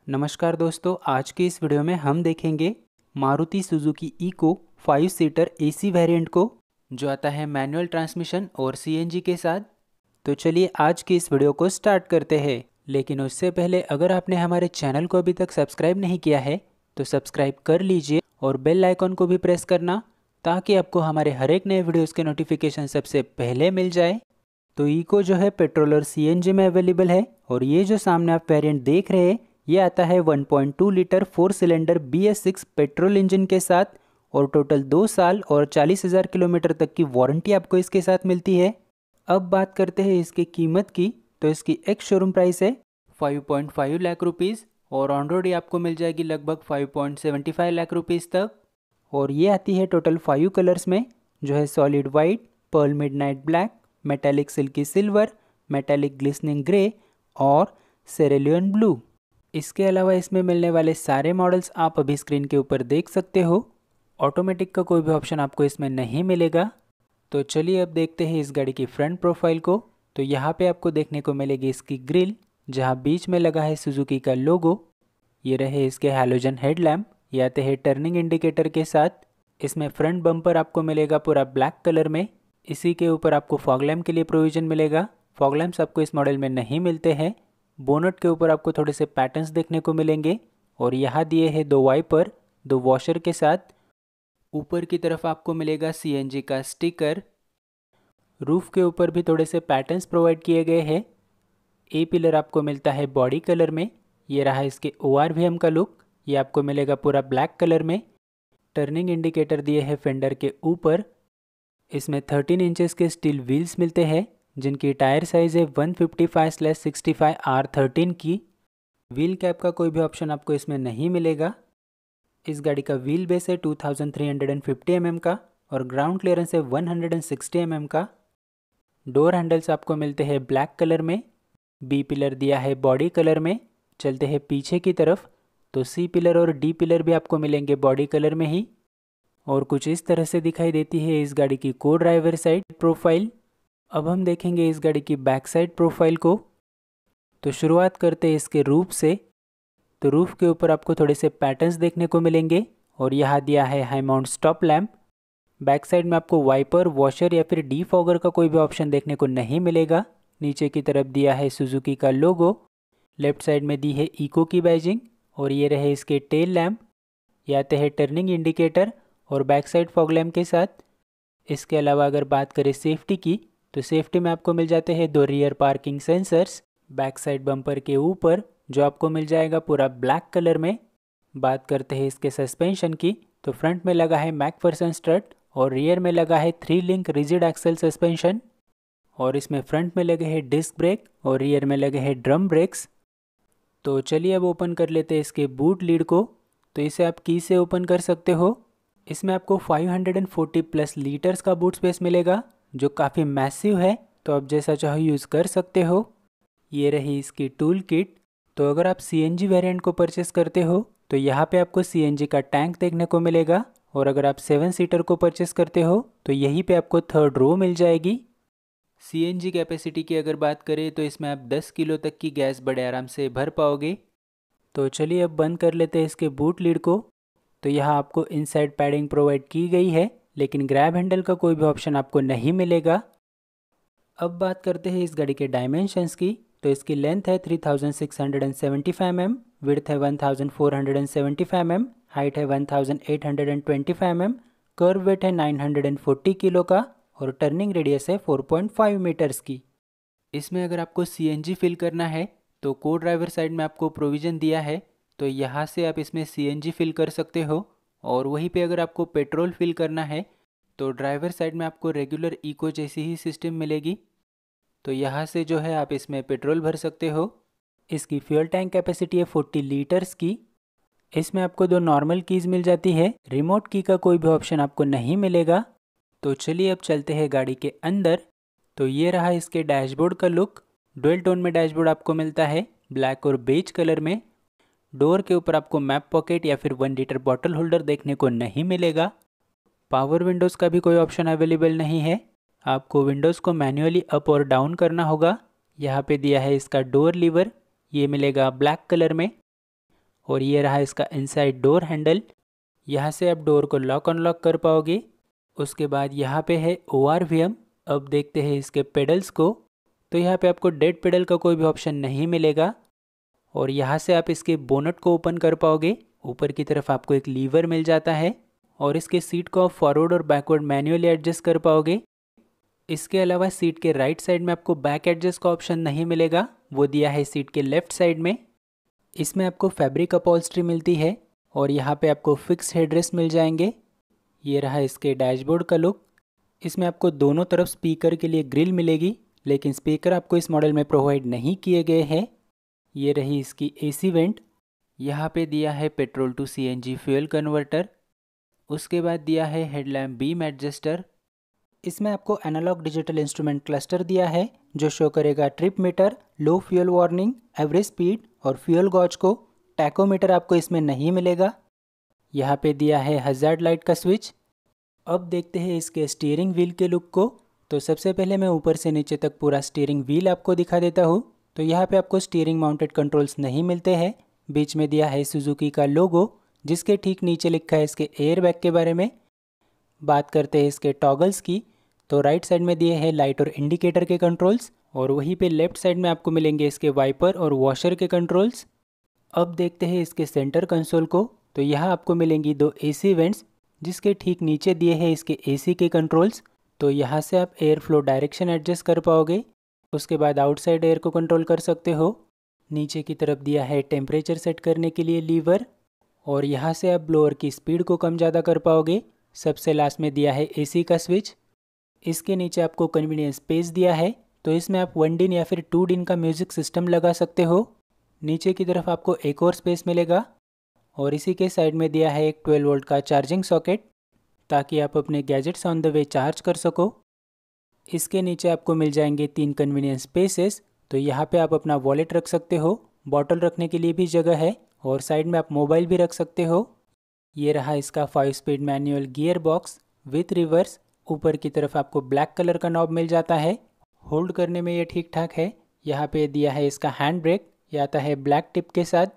नमस्कार दोस्तों, आज के इस वीडियो में हम देखेंगे Maruti Suzuki Eeco 5 seater AC variant को, जो आता है मैनुअल ट्रांसमिशन और सीएनजी के साथ। तो चलिए आज की इस वीडियो को स्टार्ट करते हैं। लेकिन उससे पहले अगर आपने हमारे चैनल को अभी तक सब्सक्राइब नहीं किया है तो सब्सक्राइब कर लीजिए और बेल आइकॉन को भी प्रेस करना, ताकि आपको हमारे हर एक नए वीडियोज़ के नोटिफिकेशन सबसे पहले मिल जाए। तो इको जो है पेट्रोल और सीएनजी में अवेलेबल है, और ये जो सामने आप वेरिएंट देख रहे हैं ये आता है 1.2 litre 4 cylinder BS6 petrol engine के साथ, और टोटल 2 साल और 40,000 किलोमीटर तक की वारंटी आपको इसके साथ मिलती है। अब बात करते हैं इसकी कीमत की, तो इसकी एक्स शोरूम प्राइस है 5.5 लाख रुपीज़, और ऑन रोड आपको मिल जाएगी लगभग 5.75 लाख रुपीज़ तक। और ये आती है टोटल 5 कलर्स में, जो है solid white, pearl midnight black, metallic silky silver, metallic glistening grey और सेरेलियन ब्लू। इसके अलावा इसमें मिलने वाले सारे मॉडल्स आप अभी स्क्रीन के ऊपर देख सकते हो। ऑटोमेटिक का कोई भी ऑप्शन आपको इसमें नहीं मिलेगा। तो चलिए अब देखते हैं इस गाड़ी की फ्रंट प्रोफाइल को। तो यहाँ पे आपको देखने को मिलेगी इसकी ग्रिल, जहाँ बीच में लगा है सुजुकी का लोगो। ये रहे इसके हैलोजन हेडलैम्प, ये आते हैं टर्निंग इंडिकेटर के साथ। इसमें फ्रंट बम्पर आपको मिलेगा पूरा ब्लैक कलर में। इसी के ऊपर आपको फॉग लैम्प के लिए प्रोविज़न मिलेगा। फॉग लैम्प्स आपको इस मॉडल में नहीं मिलते हैं। बोनट के ऊपर आपको थोड़े से पैटर्न्स देखने को मिलेंगे, और यहाँ दिए हैं 2 वाइपर 2 वॉशर के साथ। ऊपर की तरफ आपको मिलेगा सीएनजी का स्टिकर। रूफ के ऊपर भी थोड़े से पैटर्न्स प्रोवाइड किए गए हैं। ए पिलर आपको मिलता है बॉडी कलर में। ये रहा इसके ORVM का लुक, ये आपको मिलेगा पूरा ब्लैक कलर में। टर्निंग इंडिकेटर दिए हैं फेंडर के ऊपर। इसमें 13 इंचेस के स्टील व्हील्स मिलते हैं, जिनकी टायर साइज़ है 155/65 R13 की। व्हील कैप का कोई भी ऑप्शन आपको इसमें नहीं मिलेगा। इस गाड़ी का व्हील बेस है 2350 mm का, और ग्राउंड क्लियरेंस है 160 mm का। डोर हैंडल्स आपको मिलते हैं ब्लैक कलर में। बी पिलर दिया है बॉडी कलर में। चलते हैं पीछे की तरफ, तो सी पिलर और डी पिलर भी आपको मिलेंगे बॉडी कलर में ही। और कुछ इस तरह से दिखाई देती है इस गाड़ी की को ड्राइवर साइड प्रोफाइल। अब हम देखेंगे इस गाड़ी की बैक साइड प्रोफाइल को। तो शुरुआत करते हैं इसके रूफ से। तो रूफ के ऊपर आपको थोड़े से पैटर्न्स देखने को मिलेंगे, और यहाँ दिया है high mount stop lamp. Back side में आपको वाइपर, वॉशर या फिर डीफॉगर का कोई भी ऑप्शन देखने को नहीं मिलेगा। नीचे की तरफ दिया है सुजुकी का लोगो। लेफ्ट साइड में दी है इको की बैजिंग, और ये रहे इसके टेल लैम्प। ये आते हैं टर्निंग इंडिकेटर और बैक साइड फॉग लैम्प के साथ। इसके अलावा अगर बात करें सेफ्टी की, तो सेफ्टी में आपको मिल जाते हैं 2 rear parking sensors back side bumper के ऊपर, जो आपको मिल जाएगा पूरा ब्लैक कलर में। बात करते हैं इसके सस्पेंशन की, तो फ्रंट में लगा है मैकफर्सन स्ट्रट, और रियर में लगा है 3 लिंक रिजिड एक्सल सस्पेंशन। और इसमें फ्रंट में लगे हैं डिस्क ब्रेक और रियर में लगे हैं ड्रम ब्रेक्स। तो चलिए अब ओपन कर लेते हैं इसके बूट लीड को। तो इसे आप की से ओपन कर सकते हो। इसमें आपको 540+ लीटर्स का बूट स्पेस मिलेगा, जो काफ़ी मैसिव है। तो आप जैसा चाहो यूज़ कर सकते हो। ये रही इसकी टूल किट। तो अगर आप सीएनजी वेरिएंट को परचेस करते हो तो यहाँ पे आपको सीएनजी का टैंक देखने को मिलेगा, और अगर आप 7 सीटर को परचेस करते हो तो यहीं पे आपको 3rd रो मिल जाएगी। सीएनजी कैपेसिटी की अगर बात करें तो इसमें आप 10 किलो तक की गैस बड़े आराम से भर पाओगे। तो चलिए अब बंद कर लेते हैं इसके बूट लीड को। तो यहाँ आपको इनसाइड पैडिंग प्रोवाइड की गई है, लेकिन ग्रैब हैंडल का कोई भी ऑप्शन आपको नहीं मिलेगा। अब बात करते हैं इस गाड़ी के डायमेंशंस की। तो इसकी लेंथ है 3675 mm, विड्थ है 1475 mm, हाइट है 1825 mm, कर्व वेट है 940 किलो का, और टर्निंग रेडियस है 4.5 मीटर्स की। इसमें अगर आपको सीएनजी फिल करना है तो को ड्राइवर साइड में आपको प्रोविज़न दिया है, तो यहाँ से आप इसमें सीएनजी फिल कर सकते हो। और वहीं पे अगर आपको पेट्रोल फिल करना है तो ड्राइवर साइड में आपको रेगुलर इको जैसी ही सिस्टम मिलेगी। तो यहाँ से जो है आप इसमें पेट्रोल भर सकते हो। इसकी फ्यूल टैंक कैपेसिटी है 40 लीटर्स की। इसमें आपको 2 नॉर्मल कीज़ मिल जाती है, रिमोट की का कोई भी ऑप्शन आपको नहीं मिलेगा। तो चलिए अब चलते हैं गाड़ी के अंदर। तो ये रहा इसके डैशबोर्ड का लुक। डुअल टोन में डैशबोर्ड आपको मिलता है, ब्लैक और बेज कलर में। डोर के ऊपर आपको मैप पॉकेट या फिर 1 लीटर बॉटल होल्डर देखने को नहीं मिलेगा। पावर विंडोज़ का भी कोई ऑप्शन अवेलेबल नहीं है। आपको विंडोज़ को मैन्युअली अप और डाउन करना होगा। यहाँ पे दिया है इसका डोर लीवर, ये मिलेगा ब्लैक कलर में। और ये रहा इसका इनसाइड डोर हैंडल। यहाँ से आप डोर को लॉक अनलॉक कर पाओगे। उसके बाद यहाँ पे है ORVM। अब देखते हैं इसके पेडल्स को। तो यहाँ पे आपको डेड पेडल का कोई भी ऑप्शन नहीं मिलेगा। और यहाँ से आप इसके बोनट को ओपन कर पाओगे। ऊपर की तरफ आपको एक लीवर मिल जाता है और इसके सीट को आप फॉरवर्ड और बैकवर्ड मैन्युअली एडजस्ट कर पाओगे। इसके अलावा सीट के राइट साइड में आपको बैक एडजस्ट का ऑप्शन नहीं मिलेगा, वो दिया है सीट के लेफ्ट साइड में। इसमें आपको फैब्रिक अपॉल्स्ट्री मिलती है और यहाँ पे आपको फिक्स हेडरेस्ट मिल जाएंगे। ये रहा इसके डैशबोर्ड का लुक। इसमें आपको दोनों तरफ स्पीकर के लिए ग्रिल मिलेगी, लेकिन स्पीकर आपको इस मॉडल में प्रोवाइड नहीं किए गए हैं। ये रही इसकी AC वेंट। यहाँ पे दिया है petrol to CNG fuel converter. उसके बाद दिया है हेडलैम्प बीम एडजस्टर। इसमें आपको एनालॉग डिजिटल इंस्ट्रूमेंट क्लस्टर दिया है जो शो करेगा trip meter, low fuel warning, average speed और फ्यूल गॉज को। टैकोमीटर आपको इसमें नहीं मिलेगा। यहाँ पे दिया है हजार्ड लाइट का स्विच। अब देखते हैं इसके स्टीयरिंग व्हील के लुक को। तो सबसे पहले मैं ऊपर से नीचे तक पूरा स्टीयरिंग व्हील आपको दिखा देता हूँ। तो यहाँ पे आपको स्टीयरिंग माउंटेड कंट्रोल्स नहीं मिलते हैं। बीच में दिया है सुजुकी का लोगो, जिसके ठीक नीचे लिखा है इसके एयरबैग के बारे में। बात करते हैं इसके टॉगल्स की, तो राइट साइड में दिए हैं लाइट और इंडिकेटर के कंट्रोल्स और वहीं पे लेफ्ट साइड में आपको मिलेंगे इसके वाइपर और वॉशर के कंट्रोल्स। अब देखते हैं इसके सेंटर कंसोल को। तो यहाँ आपको मिलेंगी 2 AC वेंट्स, जिसके ठीक नीचे दिए हैं इसके AC के कंट्रोल्स। तो यहाँ से आप एयर फ्लो डायरेक्शन एडजस्ट कर पाओगे। उसके बाद आउटसाइड एयर को कंट्रोल कर सकते हो। नीचे की तरफ दिया है टेम्परेचर सेट करने के लिए लीवर और यहाँ से आप ब्लोअर की स्पीड को कम ज़्यादा कर पाओगे। सबसे लास्ट में दिया है AC का स्विच। इसके नीचे आपको कन्वीनियंस स्पेस दिया है, तो इसमें आप 1 दिन या फिर 2 दिन का म्यूज़िक सिस्टम लगा सकते हो। नीचे की तरफ आपको एक और स्पेस मिलेगा और इसी के साइड में दिया है एक 12 वोल्ट का चार्जिंग सॉकेट, ताकि आप अपने gadgets on the way charge कर सको। इसके नीचे आपको मिल जाएंगे 3 कन्वीनियंस स्पेसेस। तो यहाँ पे आप अपना वॉलेट रख सकते हो, बॉटल रखने के लिए भी जगह है और साइड में आप मोबाइल भी रख सकते हो। ये रहा इसका 5 speed manual gearbox with reverse. ऊपर की तरफ आपको ब्लैक कलर का नॉब मिल जाता है, होल्ड करने में ये ठीक ठाक है। यहाँ पे दिया है इसका हैंड ब्रेक, ये आता है ब्लैक टिप के साथ।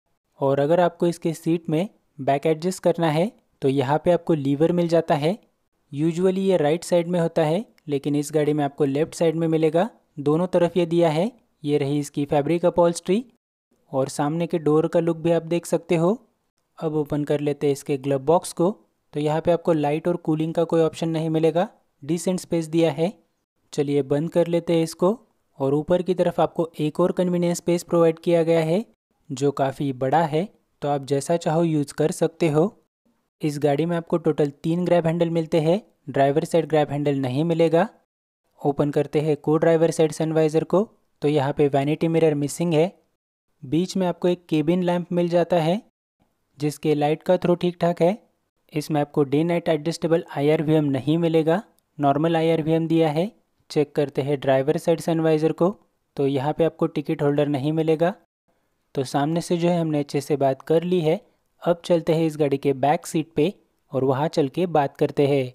और अगर आपको इसके सीट में बैक एडजस्ट करना है तो यहाँ पे आपको लीवर मिल जाता है। यूजुअली ये राइट साइड में होता है, लेकिन इस गाड़ी में आपको लेफ्ट साइड में मिलेगा। दोनों तरफ ये दिया है। ये रही इसकी फैब्रिक अपॉल्स्ट्री और सामने के डोर का लुक भी आप देख सकते हो। अब ओपन कर लेते हैं इसके ग्लव बॉक्स को। तो यहाँ पे आपको लाइट और कूलिंग का कोई ऑप्शन नहीं मिलेगा, डिसेंट स्पेस दिया है। चलिए बंद कर लेते हैं इसको। और ऊपर की तरफ आपको एक और कन्वीनियंस स्पेस प्रोवाइड किया गया है जो काफ़ी बड़ा है, तो आप जैसा चाहो यूज़ कर सकते हो। इस गाड़ी में आपको टोटल 3 ग्रैब हैंडल मिलते हैं, ड्राइवर साइड ग्रैब हैंडल नहीं मिलेगा। ओपन करते हैं को ड्राइवर साइड सनवाइज़र को। तो यहाँ पे वैनिटी मिरर मिसिंग है। बीच में आपको एक केबिन लैंप मिल जाता है जिसके लाइट का थ्रो ठीक ठाक है। इसमें आपको डे नाइट एडजस्टेबल IRVM नहीं मिलेगा, नॉर्मल IRVM दिया है। चेक करते हैं ड्राइवर साइड सनवाइज़र को। तो यहाँ पे आपको टिकट होल्डर नहीं मिलेगा। तो सामने से जो है हमने अच्छे से बात कर ली है। अब चलते हैं इस गाड़ी के बैक सीट पे और वहाँ चल के बात करते हैं।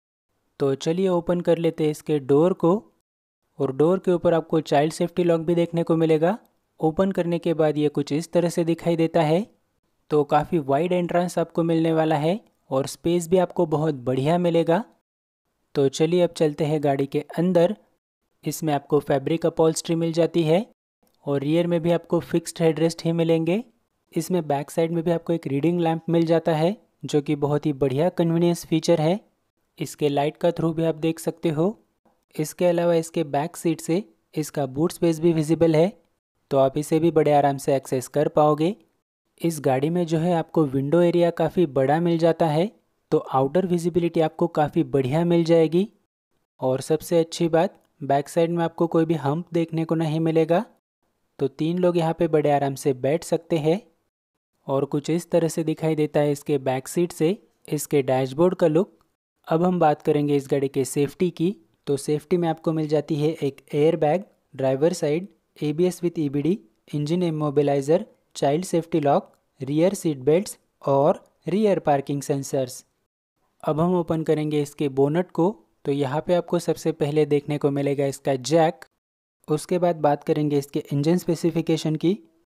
तो चलिए ओपन कर लेते हैं इसके डोर को। और डोर के ऊपर आपको चाइल्ड सेफ्टी लॉक भी देखने को मिलेगा। ओपन करने के बाद ये कुछ इस तरह से दिखाई देता है। तो काफ़ी वाइड एंट्रेंस आपको मिलने वाला है और स्पेस भी आपको बहुत बढ़िया मिलेगा। तो चलिए अब चलते हैं गाड़ी के अंदर। इसमें आपको फैब्रिक अपॉल्स्ट्री मिल जाती है और रियर में भी आपको फिक्स्ड हेडरेस्ट ही मिलेंगे। इसमें बैक साइड में भी आपको एक रीडिंग लैंप मिल जाता है जो कि बहुत ही बढ़िया कन्वीनियंस फीचर है। इसके लाइट का थ्रू भी आप देख सकते हो। इसके अलावा इसके बैक सीट से इसका बूट स्पेस भी विजिबल है, तो आप इसे भी बड़े आराम से एक्सेस कर पाओगे। इस गाड़ी में जो है आपको विंडो एरिया काफ़ी बड़ा मिल जाता है, तो आउटर विजिबिलिटी आपको काफ़ी बढ़िया मिल जाएगी। और सबसे अच्छी बात, बैक साइड में आपको कोई भी हम्प देखने को नहीं मिलेगा, तो 3 लोग यहाँ पे बड़े आराम से बैठ सकते हैं। और कुछ इस तरह से दिखाई देता है इसके बैक सीट से इसके डैशबोर्ड का लुक। अब हम बात करेंगे इस गाड़ी के सेफ्टी की। तो सेफ्टी में आपको मिल जाती है एक airbag, driver side, ABS with EBD, engine immobiliser, child safety lock, rear seat belts और रियर पार्किंग सेंसर्स। अब हम ओपन करेंगे इसके बोनट को। तो यहाँ पे आपको सबसे पहले देखने को मिलेगा इसका जैक। उसके बाद बात करेंगे इसके इंजन स्पेसिफिकेशन की।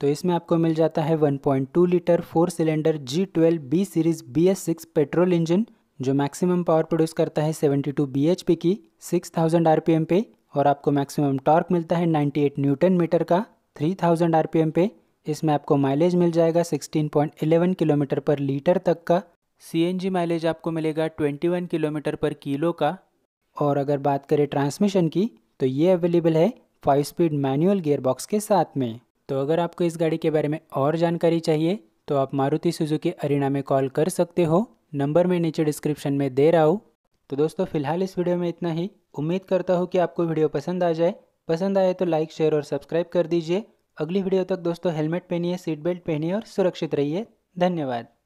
तो इसमें आपको मिल जाता है 1.2 litre 4 cylinder G12 B series BS6 petrol engine, जो मैक्सिमम पावर प्रोड्यूस करता है 72 bhp की 6000 rpm पे, और आपको मैक्सिमम टॉर्क मिलता है 98 न्यूटन मीटर का 3000 rpm पे। इसमें आपको माइलेज मिल जाएगा 16.11 किलोमीटर पर लीटर तक का। CNG माइलेज आपको मिलेगा 21 किलोमीटर पर किलो का। और अगर बात करें ट्रांसमिशन की, तो ये अवेलेबल है 5 स्पीड मैनुअल गियरबॉक्स के साथ में। तो अगर आपको इस गाड़ी के बारे में और जानकारी चाहिए तो आप मारुति सुजुकी अरीना में कॉल कर सकते हो, नंबर मैं नीचे डिस्क्रिप्शन में दे रहा हूँ। तो दोस्तों फिलहाल इस वीडियो में इतना ही। उम्मीद करता हूँ कि आपको वीडियो पसंद आ जाए। पसंद आए तो लाइक, शेयर और सब्सक्राइब कर दीजिए। अगली वीडियो तक दोस्तों हेलमेट पहनिए, सीट बेल्ट पहनिए और सुरक्षित रहिए। धन्यवाद।